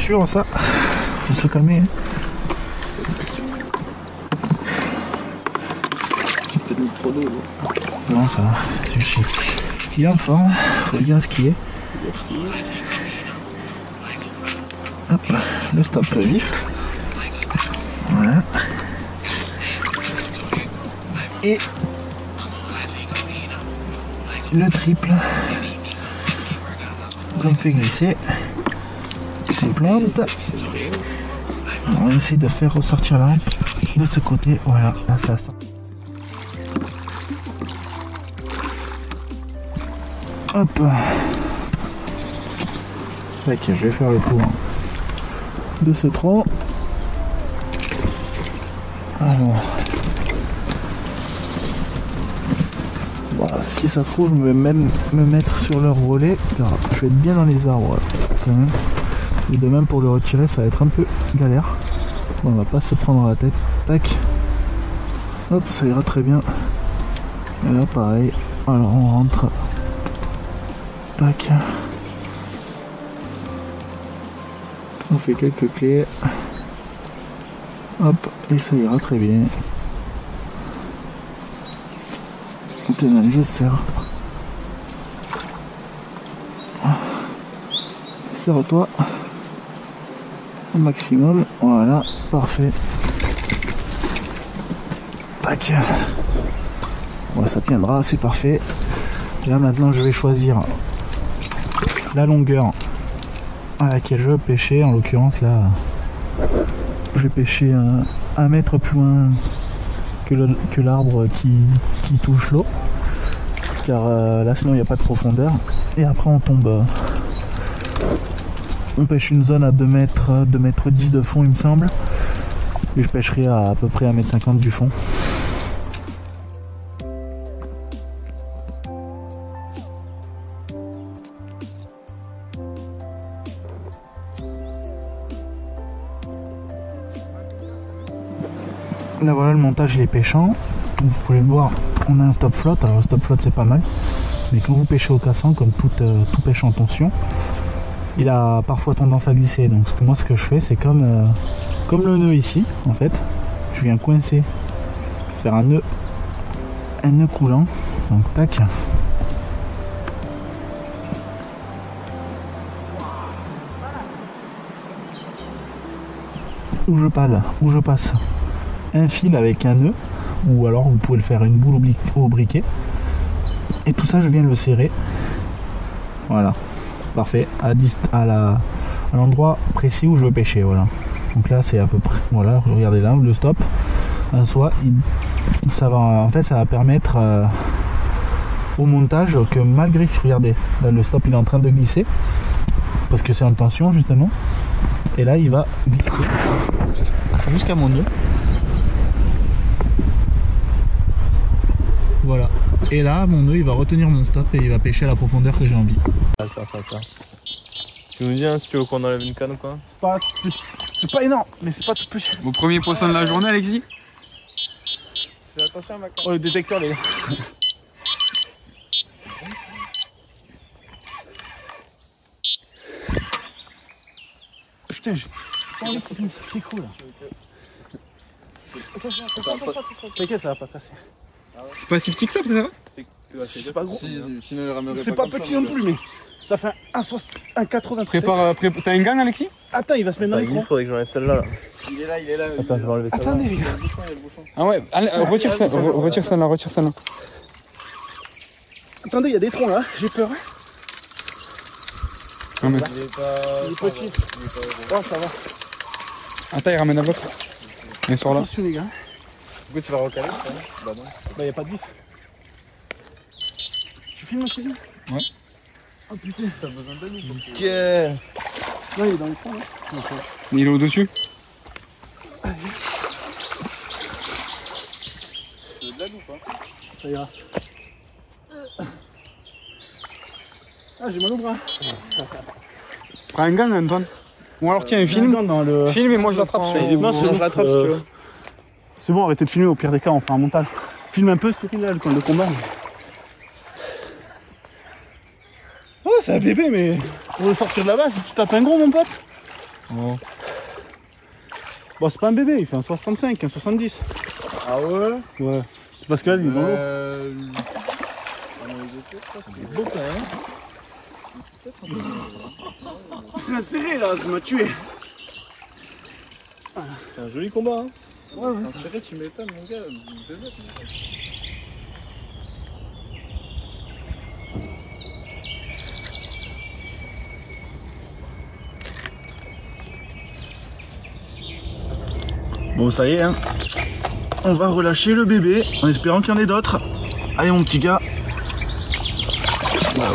sûr, ça. Faut se calmer. J'ai peut-être mis trop d'eau. Non, ça va, c'est chic. Il est en forme, faut bien skier. Hop, le stop vif. Voilà. Et le triple. On fait glisser. On plante. On essaie de faire ressortir la lampe de ce côté. Voilà, là ça sort. Hop. Ok, je vais faire le tour de ce tronc. Alors. Voilà, si ça se trouve, je vais même me mettre sur leur relais. Alors, je vais être bien dans les arbres quand même. Et de même pour le retirer, ça va être un peu galère. Bon, on va pas se prendre la tête. Tac. Hop, ça ira très bien. Et là, pareil. Alors, on rentre. Tac. On fait quelques clés. Hop, et ça ira très bien. Maintenant, je serre. Serre-toi au maximum. Voilà, parfait. Tac. Bon, ça tiendra, c'est parfait. Là, maintenant, je vais choisir la longueur à laquelle je veux pêcher. En l'occurrence, là, je vais pêcher un mètre plus loin que l'arbre qui touche l'eau, car là sinon il n'y a pas de profondeur. Et après on tombe, on pêche une zone à 2 mètres 10 de fond, il me semble, et je pêcherai à peu près 1,50 m du fond. Là voilà, le montage il est pêchant. Donc, vous pouvez le voir, on a un stop flotte. Alors le stop flotte c'est pas mal, mais quand vous pêchez au cassant, comme tout pêche en tension, il a parfois tendance à glisser. Donc moi ce que je fais, c'est comme le nœud ici en fait. Je viens coincer, faire un nœud coulant. Donc tac. Où je passe un fil avec un nœud, ou alors vous pouvez le faire une boule au briquet, et tout ça je viens le serrer. Voilà, parfait, à l'endroit précis où je veux pêcher. Voilà, donc là c'est à peu près, voilà, regardez là le stop en soi, ça va permettre au montage que malgré, regardez là, le stop il est en train de glisser parce que c'est en tension justement, et là il va glisser jusqu'à mon nœud. Voilà, et là mon nœud il va retenir mon stop et il va pêcher à la profondeur que j'ai envie. Ça. Tu nous dis hein, si tu veux qu'on enlève une canne ou quoi? C'est pas énorme, mais c'est pas tout petit. Mon premier poisson de la journée, Alexis? Fais attention à ma canne. Oh, le détecteur les gars. Putain, j'ai pas envie qu'il me fasse des coups là. T'inquiète, ça va pas casser. C'est pas si petit que ça, peut-être? C'est pas gros. Sinon, il ramènerait C'est pas petit non plus, mais ça fait un 80. Prépare, t'as une gagne, Alexis? Attends, il va se mettre dans les Il troncs. faudrait que j'enlève celle-là. Il est là. Attends, je vais enlever celle-là. Attendez, les gars. Il y a le bouchon. Ah ouais, allez, retire celle-là, retire celle-là. Attendez, il y a des troncs là, j'ai peur. Non, mais... Il est petit. Oh, ça va. Attends, il ramène la vôtre. Et sort là. Attention, les gars. Du coup, tu vas recaler? Bah non. Bah, y a pas de vif. Tu filmes aussi? Ouais. Oh putain, t'as besoin de nous. Ok. Non, il est dans le fond là. Il est au-dessus? Tu veux de la loupe hein? Ça ira. Ah, j'ai mal au bras. Prends un gant, Antoine. Ou alors tiens, filme. Filme et moi je l'attrape. Non, c'est bon, je l'attrape si tu veux. C'est bon, arrêtez de filmer, au pire des cas, on fera un montage. Filme un peu, Cyril, là, le combat. Oh, c'est un bébé, mais pour le sortir de là-bas, si tu tapes un gros, mon pote. Oh. Bon, c'est pas un bébé, il fait un 65, un 70. Ah ouais? Ouais. C'est parce que là, il est dans l'eau. Il est beau quand même. Tu l'as serré là, ça m'a tué. C'est un joli combat, hein? Ouais, ouais. Un serré, tu m'étonnes, mon gars. 2 mètres. Bon, ça y est, hein. On va relâcher le bébé en espérant qu'il y en ait d'autres. Allez, mon petit gars. Voilà.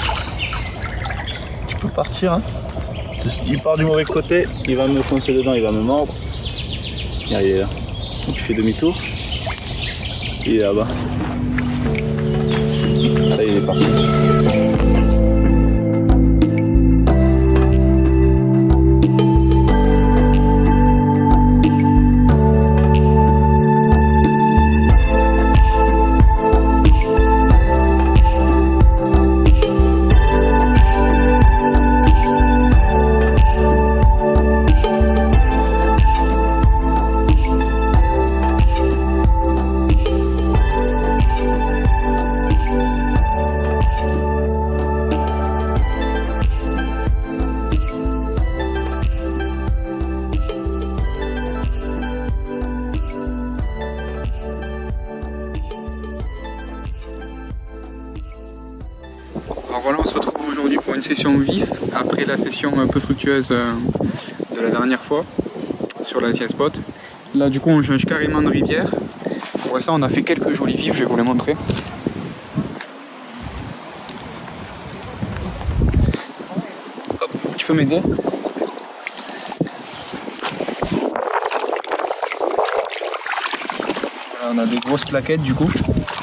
Tu peux partir, hein. Il part du mauvais côté, il va me foncer dedans, il va me mordre. Il est là. Donc il fait demi-tour. Il est là-bas. Ça y est, il est parti. Alors voilà, on se retrouve aujourd'hui pour une session vif, après la session un peu fructueuse de la dernière fois sur l'ancien spot. Là du coup on change carrément de rivière. Pour l'instant on a fait quelques jolis vifs, je vais vous les montrer. Hop, tu peux m'aider? Voilà, on a des grosses plaquettes du coup.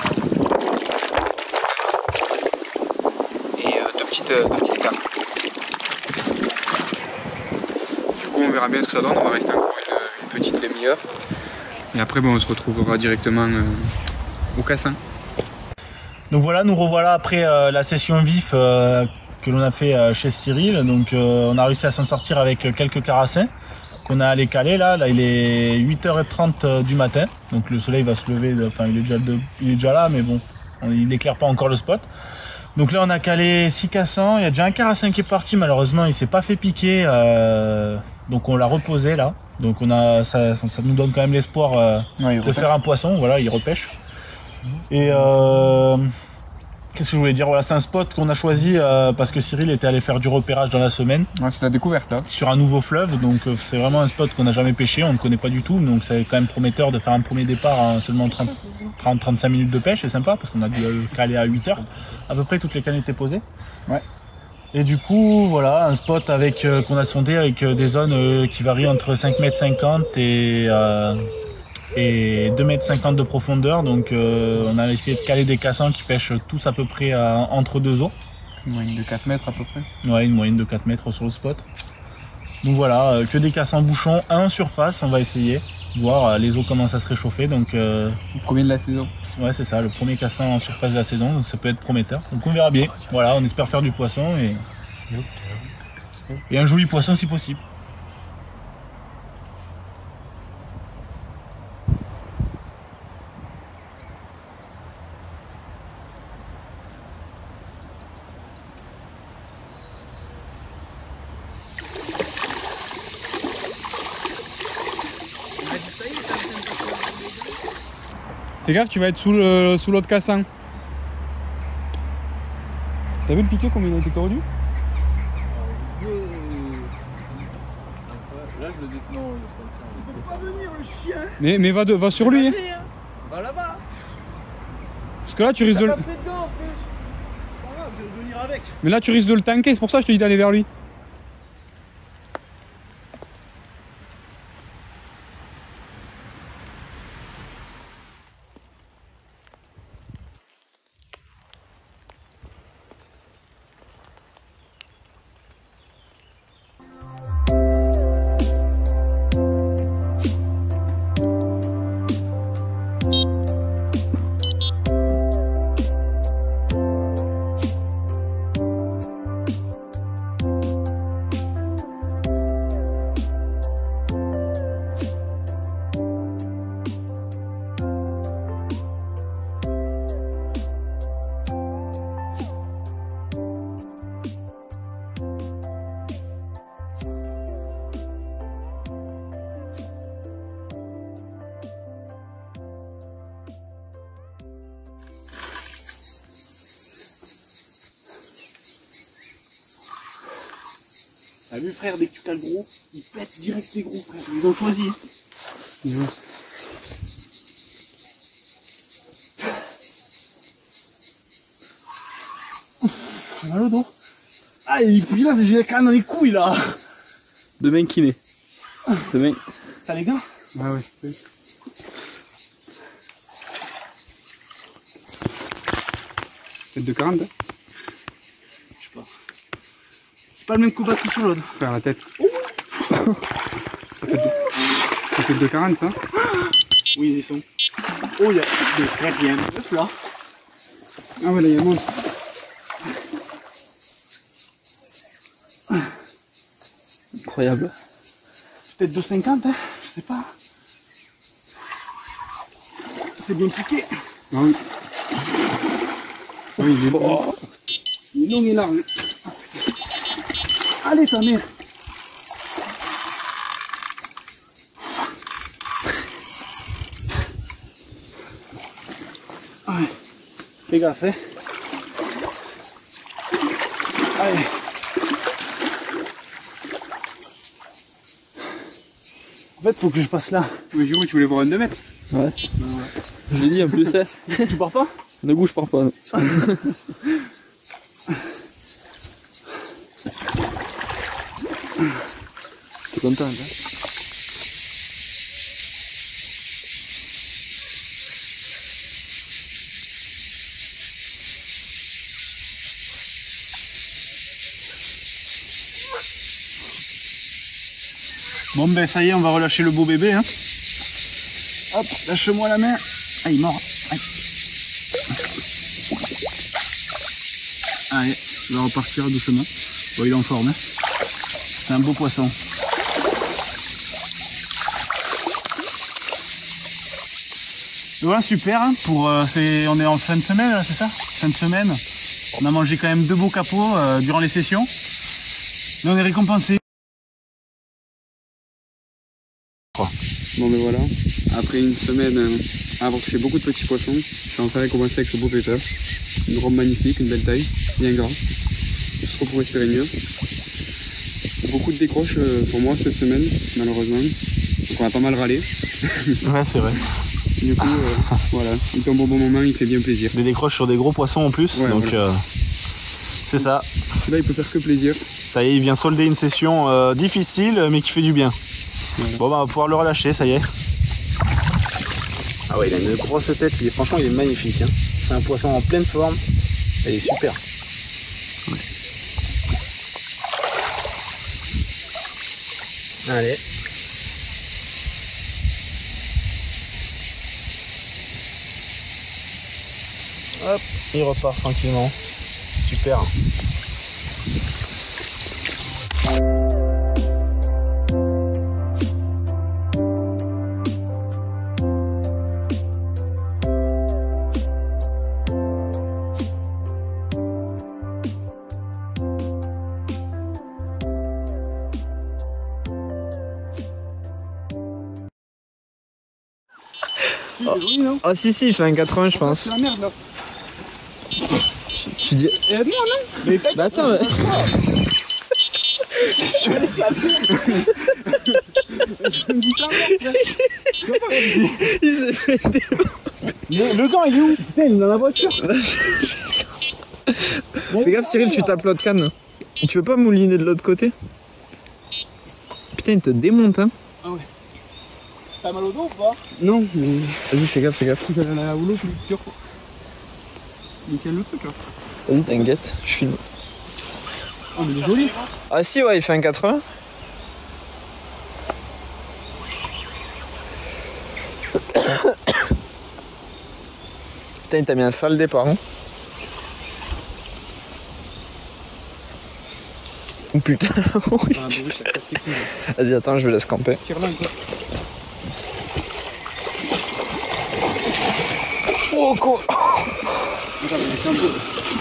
De petites cartes. Du coup on verra bien ce que ça donne, on va rester encore une petite demi-heure. Et après bon, on se retrouvera directement au cassin. Donc voilà, nous revoilà après la session vif que l'on a fait chez Cyril. Donc on a réussi à s'en sortir avec quelques carassins qu'on a allé caler là. Là il est 8h30 du matin. Donc le soleil va se lever, enfin il est déjà là mais bon, il n'éclaire pas encore le spot. Donc là on a calé 6 cassants, il y a déjà un carassin qui est parti, malheureusement il s'est pas fait piquer, donc on l'a reposé là. Donc ça nous donne quand même l'espoir de faire un poisson, voilà, il repêche. Et qu'est-ce que je voulais dire, voilà, c'est un spot qu'on a choisi parce que Cyril était allé faire du repérage dans la semaine. Ouais, c'est la découverte là. Sur un nouveau fleuve, donc c'est vraiment un spot qu'on n'a jamais pêché, on ne connaît pas du tout, donc c'est quand même prometteur de faire un premier départ en seulement 30-35 minutes de pêche, c'est sympa parce qu'on a dû caler à 8h, à peu près toutes les cannes étaient posées. Ouais. Et du coup, voilà, un spot avec qu'on a sondé avec des zones qui varient entre 5,50 m et 2,50 m de profondeur, donc on a essayé de caler des cassants qui pêchent tous à peu près entre deux eaux. Une moyenne de 4 mètres à peu près. Ouais, une moyenne de 4 mètres sur le spot. Donc voilà, que des cassants bouchons, un en surface, on va essayer, voir les eaux commencent à se réchauffer. Donc, le premier de la saison. Ouais, c'est ça, le premier cassant en surface de la saison, donc ça peut être prometteur. Donc on verra bien. Voilà, on espère faire du poisson et un joli poisson si possible. Fais gaffe, tu vas être sous l'autre cassin. T'as vu le piqué comme il a été tordu? Là, je le détenons, Il peut pas venir le chien. Mais va sur lui. Hein. Va là-bas. Parce que là, tu risques de le... C'est pas grave, je vais venir avec. Mais là, tu risques de le tanker, c'est pour ça que je te dis d'aller vers lui. T'as vu frère, dès que tu cales gros, ils pètent direct les gros frère. Ils ont choisi. J'ai mal au dos. Ah, et puis là, j'ai la canne dans les couilles là. Demain kiné. Demain. T'as les gars? Ouais, ouais. Peut-être de 40, hein? Je sais pas. C'est pas le même combat que sur l'autre. Faire la tête. Ça fait de 40, ça? Oui, ils sont. Oh, il y a des frères, il y a un bœuf là. Ah ouais, là, il y a un monde. Incroyable. Peut-être 2,50, hein? Je sais pas. C'est bien piqué. Ah oui. Oui, il est bon. Il est long et large. Allez, ta mère. Ouais. Fais gaffe, hein. Allez. En fait, faut que je passe là. Mais Giroud, tu voulais voir un 2 mètres? Ouais. Je l'ai dit en plus, hein. Tu pars pas? Ne bouge pas. Non. T'es content, hein? Bon ben ça y est, on va relâcher le beau bébé, hein. Hop, lâche-moi la main. Ah, il est mort. Aïe. Allez, il va repartir doucement. Bon, il est en forme, hein. C'est un beau poisson. Voilà, super, hein, pour, on est en fin de semaine, c'est ça? Fin de semaine. On a mangé quand même 2 beaux capots durant les sessions. Mais on est récompensé. Bon ben voilà, après une semaine à avoir fait beaucoup de petits poissons, je suis enfin récompensé avec ce beau péteur. Une robe magnifique, une belle taille, bien gras. Je pourrais tirer mieux. Beaucoup de décroches pour moi cette semaine, malheureusement. Donc on a pas mal râlé. Ouais, c'est vrai. Du coup, voilà, il tombe au bon moment, il fait bien plaisir. Des décroches sur des gros poissons en plus, Ouais, donc voilà. c'est ça. Là il peut faire que plaisir. Ça y est, il vient solder une session difficile, mais qui fait du bien. Voilà. Bon, bah, on va pouvoir le relâcher, ça y est. Ah ouais, il a une grosse tête, franchement, il est magnifique. Hein. C'est un poisson en pleine forme, il est super. Ouais. Allez. Hop, il repart tranquillement. Super. Ah si si, il fait un 80 je pense. C'est la merde là. Tu dis... Aide-moi non? Mais bah attends mais... Je vais laisser la Il s'est fait des... Le gant, il est où? Putain, il est dans la voiture. Fais gaffe Cyril, tu tapes l'autre canne. Tu veux pas mouliner de l'autre côté? Putain, il te démonte hein. Ah ouais. T'as mal au dos ou pas? Non, mais... Vas-y, fais gaffe, fais gaffe. La rouleau, c'est dur quoi. Nickel le truc là. Vas-y, t'inquiète, je filme. Oh mais il est joli. Ah si, ouais, il fait un 80. Putain, il t'a mis un sale départ. Hein. Oh putain. Oui. Ah bah oui, ça casse les couilles. Vas-y, attends, je vais laisse camper. Tire-la un peu. Oh, quoi. Attends, mais c'est un peu.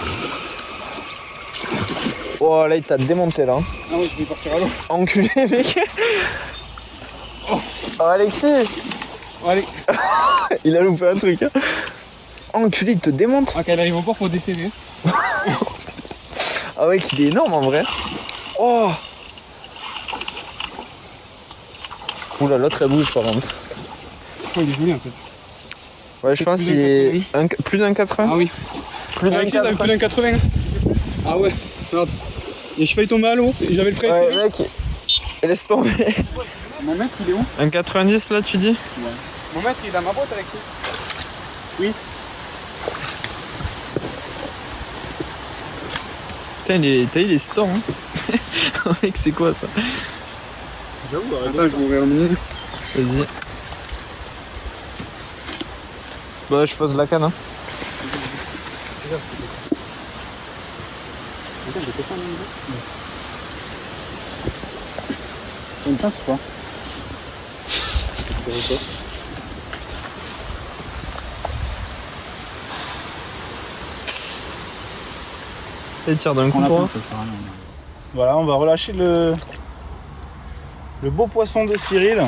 Oh, là, il t'a démonté, là. Ah ouais, je vais partir à l'eau. Enculé, mec. Oh, Alexis. Oh, allez. Il a loupé un truc. Hein. Enculé, il te démonte. Ah, quand il arrive au port, faut décéder. Ah ouais, qu'il est énorme, en vrai. Oh. Oula, l'autre elle bouge par contre. Il est joli en fait. Ouais, je pense qu'il est plus d'un 80. Ah oui. Plus d'un Plus d'un 80. 80. Ah ouais, regarde. Et je failli tomber à l'eau et j'avais le frein serré. Ouais, mec, laisse tomber. Mon mètre il est où? Un 90 là, tu dis? Ouais. Mon mètre il est dans ma boîte, Alexis. Oui. Putain, il est store. Hein. Mec, c'est quoi ça? J'avoue, attends, je vais ouvrir le menu. Vas-y. Bah, je pose la canne. Hein. Une pince ou pas? Et tire d'un coup droit. Voilà, on va relâcher le beau poisson de Cyril.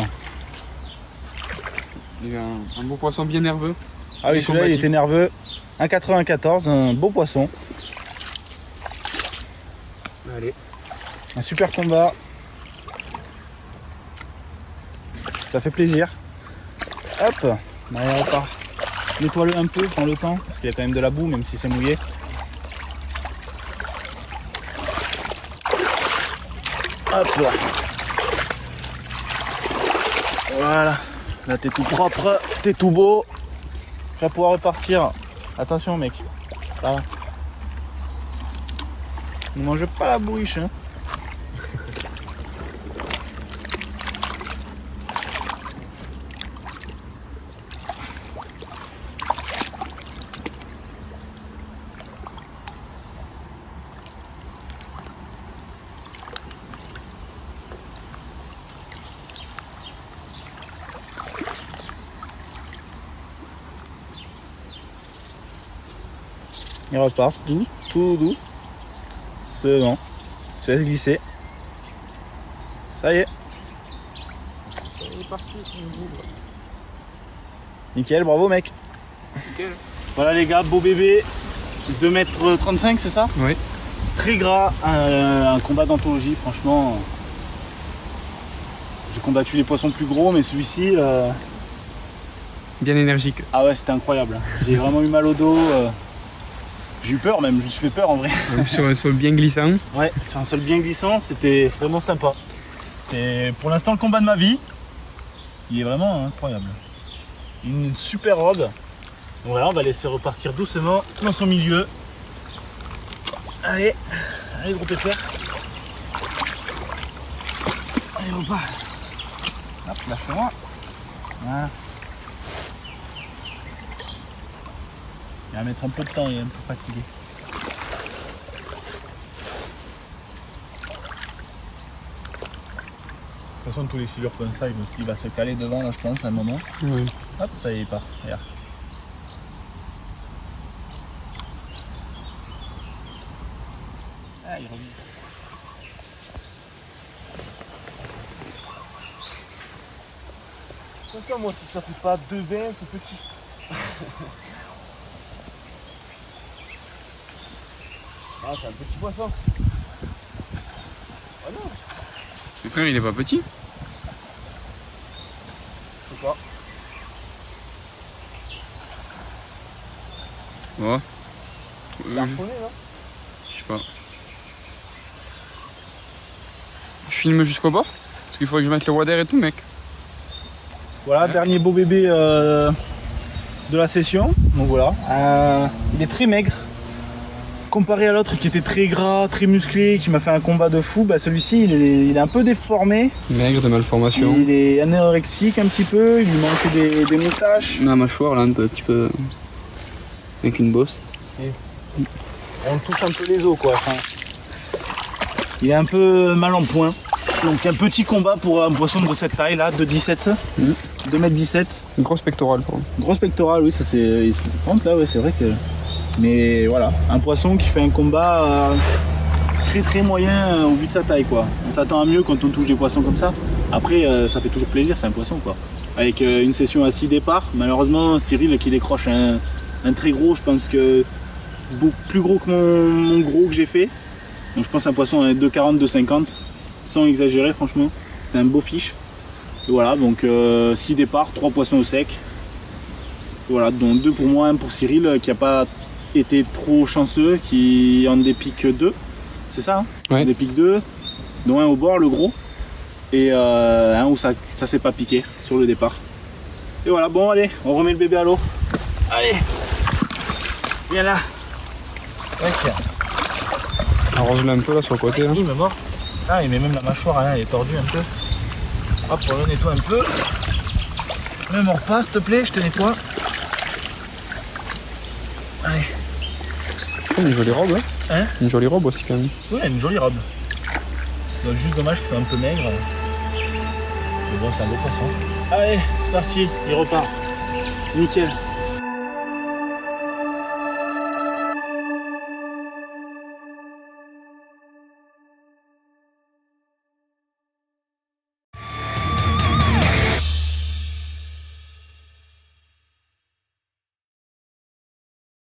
Il y a un beau poisson bien nerveux. Ah oui, Et celui-là il combatif. était nerveux. 1,94, un beau poisson. Allez. Un super combat. Ça fait plaisir. Hop, on repart. Nettoie-le un peu, prends le temps, parce qu'il y a quand même de la boue, même si c'est mouillé. Hop là. Voilà. Là t'es tout propre, t'es tout beau. Tu vas pouvoir repartir. Attention mec. Ça va. Ne mange pas la bourriche hein. Il repart doux, tout doux. C'est bon. Se laisse glisser. Ça y est. Nickel, bravo mec. Nickel. Voilà les gars, beau bébé. 2,35 m, c'est ça? Oui. Très gras, un combat d'anthologie, franchement. J'ai combattu les poissons plus gros, mais celui-ci... Bien énergique. Ah ouais, c'était incroyable. J'ai vraiment eu mal au dos. J'ai eu peur même, je me suis fait peur en vrai. Sur un sol bien glissant. Ouais, sur un sol bien glissant, c'était vraiment sympa. C'est pour l'instant le combat de ma vie. Il est vraiment incroyable. Une super robe. Donc voilà, on va laisser repartir doucement dans son milieu. Allez, allez gros pépère. Allez, repart. Hop, lâche-moi. Voilà. Il va mettre un peu de temps, il est un peu fatigué. De toute façon, tous les silures comme ça, il va se caler devant là, je pense, à un moment. Oui. Hop, ça y est, il part. Regarde. Ah, il revient. Ça, moi, si ça fait pas 2,20, c'est petit. Ah, c'est un petit poisson. Oh non. Le frère il est pas petit. Je sais pas. Ouais. Harponné, non? Je sais pas. Je filme jusqu'au bord? Parce qu'il faudrait que je mette le water et tout, mec. Voilà, dernier beau bébé de la session. Donc voilà. Il est très maigre. Comparé à l'autre qui était très gras, très musclé, qui m'a fait un combat de fou, bah celui-ci il est un peu déformé. Maigre de malformation. Il est anorexique un petit peu, il lui manque des moustaches. La mâchoire là un petit peu. Avec une bosse. On touche un peu les os quoi. Enfin, il est un peu mal en point. Donc un petit combat pour un poisson de cette taille là, de 17, 2,17 m. Une grosse pectorale pour lui. Grosse pectorale, oui, ça c'est. Là, ouais, c'est vrai que. Mais voilà, un poisson qui fait un combat très très moyen au vu de sa taille quoi. On s'attend à mieux quand on touche des poissons comme ça. Après, ça fait toujours plaisir, c'est un poisson quoi. Avec une session à 6 départs, malheureusement, Cyril qui décroche un très gros, je pense que plus gros que mon gros que j'ai fait. Donc je pense un poisson à 2,40, 2,50, sans exagérer franchement. C'était un beau fiche. Et voilà, donc 6 départs, 3 poissons au sec. Et voilà, dont 2 pour moi, 1 pour Cyril, qui n'a pas été trop chanceux, qui en dépique 2. C'est ça, hein? Ouais. Des pics 2, dont un au bord, le gros, et un où ça s'est pas piqué sur le départ. Et voilà, bon allez, on remet le bébé à l'eau. Allez, viens là. Okay. Arrose-le un peu là sur le côté. Hein. Il me mord. Ah, il met même la mâchoire, hein, elle est tordue un peu. Hop, on le nettoie un peu. Ne mords pas, s'il te plaît, je te nettoie. Allez. Une jolie robe, hein, Hein? une jolie robe aussi quand même. Oui, elle a une jolie robe. C'est juste dommage qu'il soit un peu maigre. Mais bon, c'est un beau poisson. Allez, c'est parti, il repart. Nickel.